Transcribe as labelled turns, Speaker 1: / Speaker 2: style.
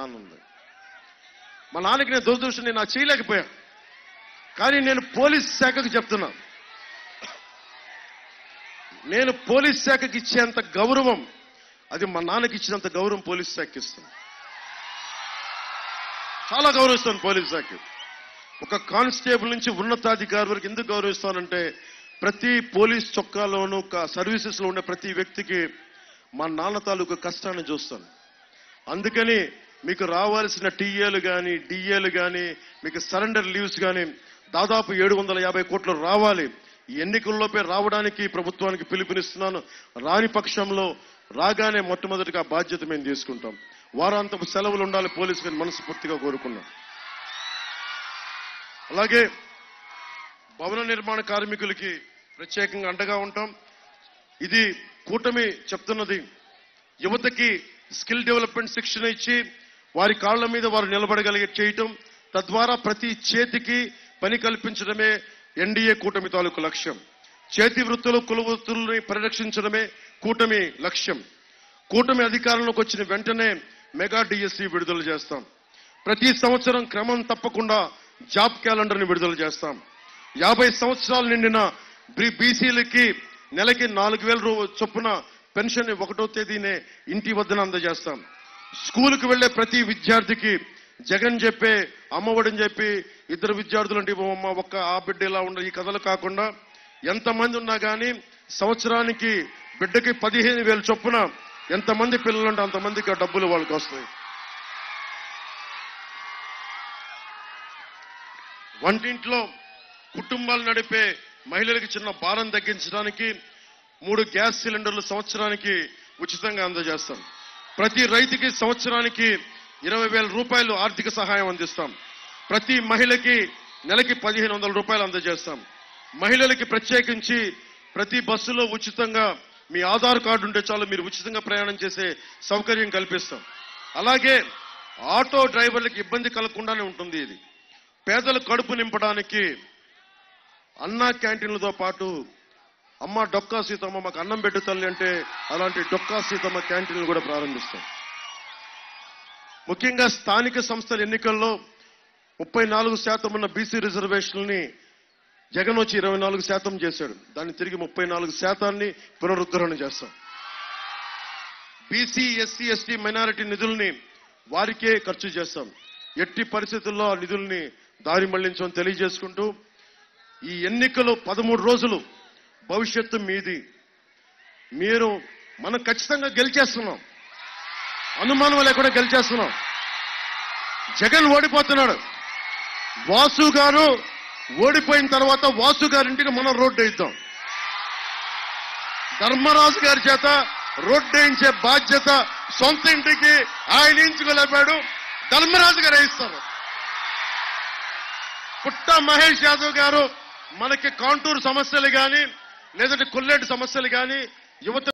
Speaker 1: నాన్న ఉంది. మా నాన్నకి నేను దురదృష్టం, నేను నాకు చేయలేకపోయా. కానీ నేను పోలీస్ శాఖకు చెప్తున్నా, నేను పోలీస్ శాఖకి ఇచ్చేంత గౌరవం, అది మా నాన్నకి ఇచ్చినంత గౌరవం పోలీస్ శాఖకి ఇస్తాను. చాలా గౌరవిస్తాను పోలీస్ శాఖకి. ఒక కానిస్టేబుల్ నుంచి ఉన్నతాధికారి వరకు ఎందుకు గౌరవిస్తానంటే, ప్రతి పోలీస్ చొక్కాలోనూ సర్వీసెస్ లో ఉండే ప్రతి వ్యక్తికి మా నాన్న తాలూకు కష్టాన్ని చూస్తాను. అందుకని మీకు రావాల్సిన టీఏలు కానీ డిఏలు కానీ మీకు సరెండర్ లీవ్స్ కానీ దాదాపు 750 కోట్లు రావాలి. ఈ ఎన్నికల్లోపే రావడానికి ప్రభుత్వానికి పిలుపునిస్తున్నాను. రాని పక్షంలో రాగానే మొట్టమొదటిగా బాధ్యత మేము తీసుకుంటాం. వారాంతపు సెలవులు ఉండాలి పోలీసులు మనస్ఫూర్తిగా కోరుకున్నాం. అలాగే భవన నిర్మాణ కార్మికులకి ప్రత్యేకంగా అండగా ఉంటాం. ఇది కూటమి చెప్తున్నది. యువతకి స్కిల్ డెవలప్మెంట్ శిక్షణ ఇచ్చి వారి కాళ్ల మీద వారు నిలబడగలిగే చేయటం, తద్వారా ప్రతి చేతికి పని కల్పించడమే ఎన్డీఏ కూటమి తాలూకు లక్ష్యం. చేతి వృత్తులు కుల వృత్తుల్ని పరిరక్షించడమే కూటమి లక్ష్యం. కూటమి అధికారంలోకి వచ్చిన వెంటనే మెగా డిఎస్సి విడుదల చేస్తాం. ప్రతి సంవత్సరం క్రమం తప్పకుండా జాబ్ క్యాలెండర్ ని విడుదల చేస్తాం. 50 సంవత్సరాలు నిండిన బీసీలకి నెలకి 4,000 చొప్పున పెన్షన్ 1వ తేదీనే ఇంటి వద్దన అందజేస్తాం. స్కూలుకు వెళ్లే ప్రతి విద్యార్థికి జగన్ చెప్పే అమ్మఒడని చెప్పి 2 విద్యార్థులు అంటే ఒక్క ఆ బిడ్డ ఇలా ఉండ ఈ కథలు కాకుండా ఎంతమంది ఉన్నా కానీ సంవత్సరానికి బిడ్డకి 15,000 చొప్పున ఎంతమంది పిల్లలుంటే అంతమందికి ఆ డబ్బులు వాళ్ళకి వస్తాయి. వంటింట్లో కుటుంబాలు నడిపే మహిళలకు చిన్న భారం తగ్గించడానికి 3 గ్యాస్ సిలిండర్లు సంవత్సరానికి ఉచితంగా అందజేస్తాం. ప్రతి రైతుకి సంవత్సరానికి 20,000 రూపాయలు ఆర్థిక సహాయం అందిస్తాం. ప్రతి మహిళకి నెలకి 1,500 రూపాయలు అందజేస్తాం. మహిళలకి ప్రత్యేకించి ప్రతి బస్సులో ఉచితంగా మీ ఆధార్ కార్డు ఉంటే చాలు మీరు ఉచితంగా ప్రయాణం చేసే సౌకర్యం కల్పిస్తాం. అలాగే ఆటో డ్రైవర్లకు ఇబ్బంది కలగకుండానే ఉంటుంది. ఇది పేదల కడుపు నింపడానికి అన్నా క్యాంటీన్లతో పాటు అమ్మ డొక్కా సీతమ్మ మాకు అన్నం పెట్టు తల్లి అంటే అలాంటి డొక్కా సీతమ్మ క్యాంటీన్లు కూడా ప్రారంభిస్తాం. ముఖ్యంగా స్థానిక సంస్థల ఎన్నికల్లో 34% ఉన్న బీసీ రిజర్వేషన్లని జగన్ వచ్చి 24% చేశాడు. దాన్ని తిరిగి 34% పునరుద్ధరణ చేస్తాం. బీసీ ఎస్సీ ఎస్టీ మైనారిటీ నిధుల్ని వారికే ఖర్చు చేస్తాం. ఎట్టి పరిస్థితుల్లో ఆ నిధుల్ని దారి మళ్లించమని తెలియజేసుకుంటూ, ఈ ఎన్నికలు 13 రోజులు భవిష్యత్తు మీది. మనం ఖచ్చితంగా గెలిచేస్తున్నాం, అనుమానం లేకుండా గెలిచేస్తున్నాం. జగన్ ఓడిపోతున్నాడు. వాసు గారు ఓడిపోయిన తర్వాత వాసు గారింటికి మనం రోడ్డు వేయిద్దాం. ధర్మరాజు గారి చేత రోడ్డు వేయించే బాధ్యత సొంత ఇంటికి ఆయన ఎంచుకోలేపాడు, ధర్మరాజు గారు వేయిస్తారు. పుట్ట మహేష్ యాదవ్ గారు మనకి కాంటూరు సమస్యలు కానీ లేదంటే కొల్లేటి సమస్యలు కానీ యువత